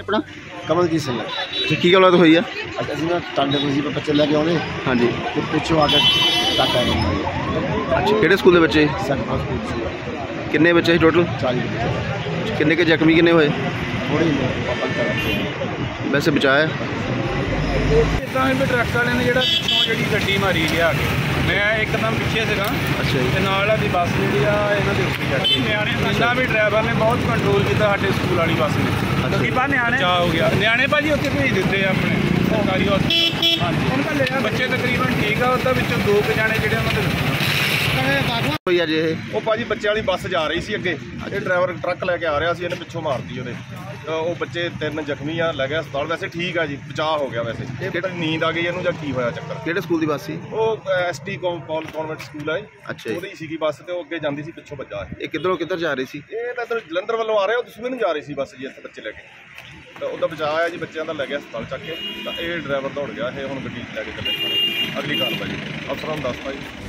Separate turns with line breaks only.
अपना?
कमलजीत सिंह।
अच्छा, की गलबात हुई है?
असं ना टांडे पर बच्चे लैके आने,
हाँ जी,
तो पिछों आके टाका
अच्छा किहड़े स्कूल दे बच्चे?
सेंटर स्कूल से
किन्ने बच्चे टोटल?
40 बच्चे।
किन्ने के जख्मी किन्ने होए?
थोड़े ही पापा कर
वैसे बचाया?
इदा भी ट्रक वाले ने जो पिछों जी गड्डी मारी लिया के, मैं एकदम पिछे से
अच्छा जी,
नाल दी बस जी इन्हों के उत्ते चढ़ गई। इन्ना भी ड्राइवर ने बहुत कंट्रोल किया साडे स्कूल वाली बस ने, बचा हो गया। न्याणे भाजी उत्ते भेज दिते अपने सरकारी हॉस्पिटल। हाँ जी, बच्चे तकरीबन ठीक है, उसदा विचों 2 जने जिहड़े उन्होंने
होई अज ये?
ਉਹ ਭਾਜੀ ਬੱਚੇ ਵਾਲੀ ਬੱਸ ਜਾ ਰਹੀ ਸੀ ਅੱਗੇ, ਇਹ ਡਰਾਈਵਰ ਟਰੱਕ ਲੈ ਕੇ ਆ ਰਿਹਾ ਸੀ, ਇਹਨੇ ਪਿੱਛੋਂ ਮਾਰਤੀ ਉਹਦੇ। ਉਹ ਬੱਚੇ 3 ਜ਼ਖਮੀ ਆ, ਲੈ ਗਿਆ ਹਸਪਤਾਲ। ਵੈਸੇ ਠੀਕ ਆ ਜੀ, ਬਚਾਅ ਹੋ ਗਿਆ। ਵੈਸੇ ਇਹ ਪਤਾ ਨਹੀਂ ਨੀਂਦ ਆ ਗਈ ਇਹਨੂੰ ਜਾਂ ਕੀ ਹੋਇਆ ਚੱਕਰ।
ਕਿਹੜੇ ਸਕੂਲ ਦੀ ਬੱਸ ਸੀ?
ਉਹ ਐਸਟੀ ਪੌਲ ਕਨਵੈਂਟ ਸਕੂਲ ਆ ਜੀ,
ਅੱਛਾ ਜੀ,
ਉਹਦੀ ਸੀਗੀ ਬੱਸ, ਤੇ ਉਹ ਅੱਗੇ ਜਾਂਦੀ ਸੀ, ਪਿੱਛੋਂ ਵੱਜਾ
ਇਹ ਕਿੱਧਰੋਂ ਕਿੱਧਰ ਜਾ ਰਹੀ ਸੀ?
ਇਹ ਤਾਂ ਇੱਧਰ ਜਲੰਧਰ ਵੱਲੋਂ ਆ ਰਿਹਾ, ਉਹ ਦਸੂਹੇ ਨੂੰ ਜਾ ਰਹੀ ਸੀ ਬੱਸ ਜੀ, ਇੱਥੇ ਬੱਚੇ ਲੈ ਕੇ। ਤਾਂ ਉਹਦਾ ਬਚਾਅ ਆਇਆ ਜੀ, ਬੱਚਿਆਂ ਦਾ ਲੈ ਗਿਆ ਹਸਪਤਾਲ ਚੱਕ ਕੇ। ਤਾਂ ਇਹ ਡਰਾਈਵਰ ਦੌੜ ਗਿਆ, ਇਹ ਹੁਣ ਗੱਡੀ ਲੈ ਕੇ ਚੱਲੇ ਥਾਣੇ। ਅਗਲੀ ਕਾਰਵਾਈ ਅਫਸਰਾਂ ਨੂੰ ਦੱਸਤਾ ਜੀ।